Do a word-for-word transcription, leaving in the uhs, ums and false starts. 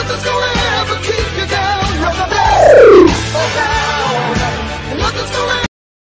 nothing's gonna ever keep you down. You're the best around. Nothing's gonna